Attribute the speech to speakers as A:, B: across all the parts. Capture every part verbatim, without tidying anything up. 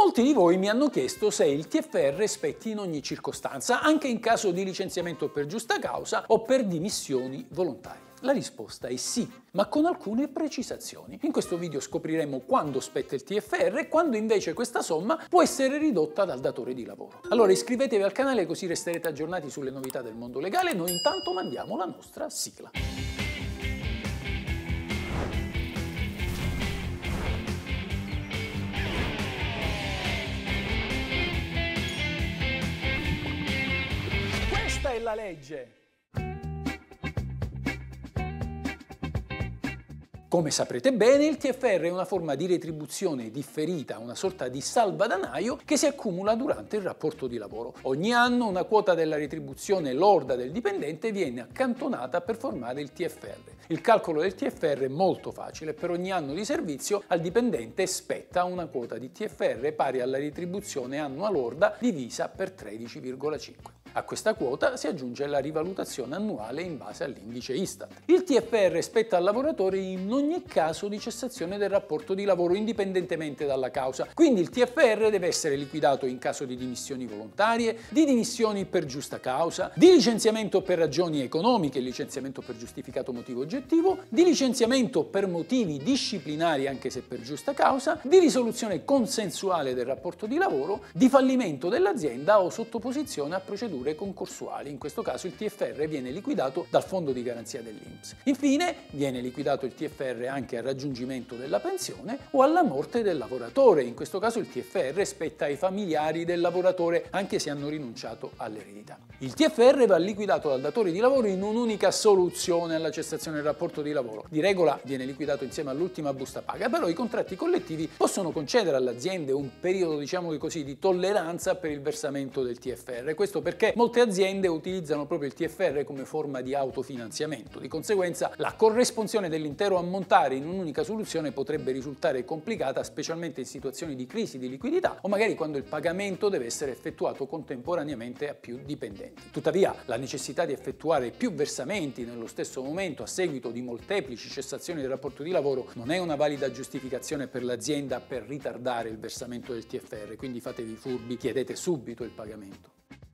A: Molti di voi mi hanno chiesto se il T F R spetti in ogni circostanza, anche in caso di licenziamento per giusta causa o per dimissioni volontarie. La risposta è sì, ma con alcune precisazioni. In questo video scopriremo quando spetta il T F R e quando invece questa somma può essere ridotta dal datore di lavoro. Allora iscrivetevi al canale così resterete aggiornati sulle novità del mondo legale. Noi intanto mandiamo la nostra sigla. Questa è la legge! Come saprete bene, il T F R è una forma di retribuzione differita, una sorta di salvadanaio che si accumula durante il rapporto di lavoro. Ogni anno una quota della retribuzione lorda del dipendente viene accantonata per formare il T F R. Il calcolo del T F R è molto facile: per ogni anno di servizio al dipendente spetta una quota di T F R pari alla retribuzione annua lorda divisa per tredici virgola cinque. A questa quota si aggiunge la rivalutazione annuale in base all'indice Istat. Il T F R spetta al lavoratore in ogni caso di cessazione del rapporto di lavoro indipendentemente dalla causa, quindi il T F R deve essere liquidato in caso di dimissioni volontarie, di dimissioni per giusta causa, di licenziamento per ragioni economiche, licenziamento per giustificato motivo oggettivo, di licenziamento per motivi disciplinari anche se per giusta causa, di risoluzione consensuale del rapporto di lavoro, di fallimento dell'azienda o sottoposizione a procedure concorsuali. In questo caso il T F R viene liquidato dal fondo di garanzia dell'I N P S. Infine viene liquidato il T F R anche al raggiungimento della pensione o alla morte del lavoratore. In questo caso il T F R spetta ai familiari del lavoratore anche se hanno rinunciato all'eredità. Il T F R va liquidato dal datore di lavoro in un'unica soluzione alla cessazione del rapporto di lavoro. Di regola viene liquidato insieme all'ultima busta paga, però i contratti collettivi possono concedere alle aziende un periodo, diciamo così, di tolleranza per il versamento del T F R. Questo perché molte aziende utilizzano proprio il T F R come forma di autofinanziamento. Di conseguenza la corresponsione dell'intero ammontare in un'unica soluzione potrebbe risultare complicata, specialmente in situazioni di crisi di liquidità o magari quando il pagamento deve essere effettuato contemporaneamente a più dipendenti. Tuttavia, la necessità di effettuare più versamenti nello stesso momento a seguito di molteplici cessazioni del rapporto di lavoro non è una valida giustificazione per l'azienda per ritardare il versamento del T F R, quindi fatevi furbi, chiedete subito il pagamento.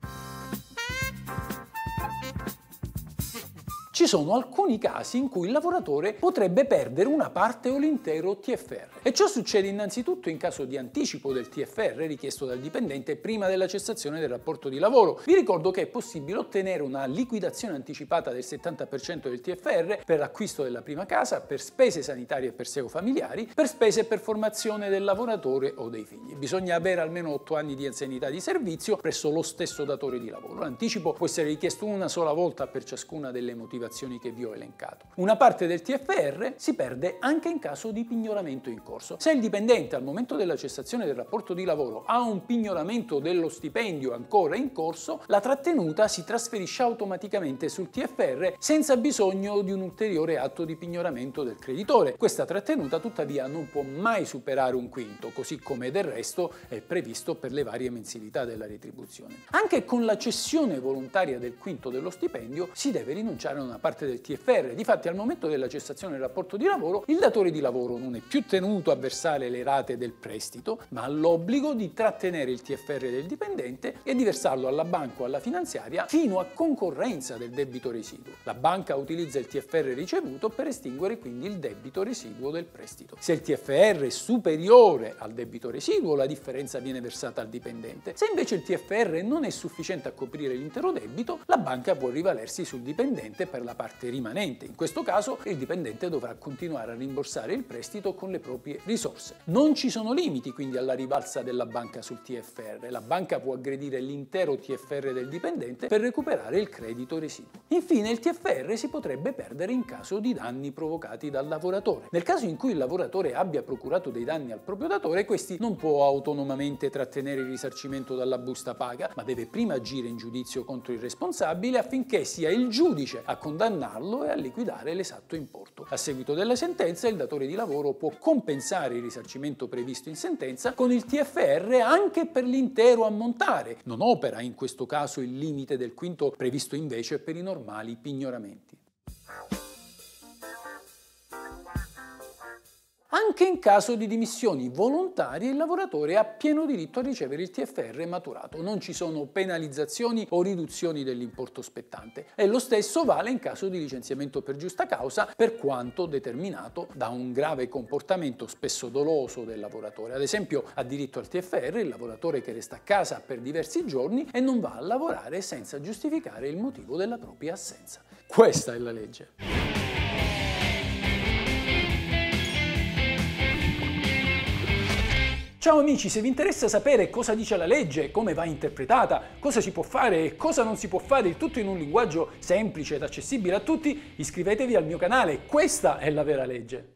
A: Ci sono alcuni casi in cui il lavoratore potrebbe perdere una parte o l'intero T F R e ciò succede innanzitutto in caso di anticipo del T F R richiesto dal dipendente prima della cessazione del rapporto di lavoro. Vi ricordo che è possibile ottenere una liquidazione anticipata del settanta per cento del T F R per l'acquisto della prima casa, per spese sanitarie e perseo familiari, per spese per formazione del lavoratore o dei figli. Bisogna avere almeno otto anni di anzianità di servizio presso lo stesso datore di lavoro. L'anticipo può essere richiesto una sola volta per ciascuna delle motivazioni che vi ho elencato. Una parte del T F R si perde anche in caso di pignoramento in corso. Se il dipendente al momento della cessazione del rapporto di lavoro ha un pignoramento dello stipendio ancora in corso, la trattenuta si trasferisce automaticamente sul T F R senza bisogno di un ulteriore atto di pignoramento del creditore. Questa trattenuta tuttavia non può mai superare un quinto, così come del resto è previsto per le varie mensilità della retribuzione. Anche con la cessione volontaria del quinto dello stipendio si deve rinunciare a una parte del T F R. Difatti al momento della cessazione del rapporto di lavoro il datore di lavoro non è più tenuto a versare le rate del prestito, ma ha l'obbligo di trattenere il T F R del dipendente e di versarlo alla banca o alla finanziaria fino a concorrenza del debito residuo. La banca utilizza il T F R ricevuto per estinguere quindi il debito residuo del prestito. Se il T F R è superiore al debito residuo, la differenza viene versata al dipendente. Se invece il T F R non è sufficiente a coprire l'intero debito, la banca può rivalersi sul dipendente per la parte rimanente. In questo caso il dipendente dovrà continuare a rimborsare il prestito con le proprie risorse. Non ci sono limiti quindi alla rivalsa della banca sul T F R. La banca può aggredire l'intero T F R del dipendente per recuperare il credito residuo. Infine il T F R si potrebbe perdere in caso di danni provocati dal lavoratore. Nel caso in cui il lavoratore abbia procurato dei danni al proprio datore, questi non può autonomamente trattenere il risarcimento dalla busta paga, ma deve prima agire in giudizio contro il responsabile affinché sia il giudice a condannarlo e a liquidare l'esatto importo. A seguito della sentenza il datore di lavoro può compensare il risarcimento previsto in sentenza con il T F R anche per l'intero ammontare. Non opera in questo caso il limite del quinto previsto invece per i normali pignoramenti. Anche in caso di dimissioni volontarie il lavoratore ha pieno diritto a ricevere il T F R maturato, non ci sono penalizzazioni o riduzioni dell'importo spettante e lo stesso vale in caso di licenziamento per giusta causa, per quanto determinato da un grave comportamento spesso doloso del lavoratore. Ad esempio ha diritto al T F R il lavoratore che resta a casa per diversi giorni e non va a lavorare senza giustificare il motivo della propria assenza. Questa è la legge. Ciao amici, se vi interessa sapere cosa dice la legge, come va interpretata, cosa si può fare e cosa non si può fare, il tutto in un linguaggio semplice ed accessibile a tutti, iscrivetevi al mio canale, questa è la vera legge.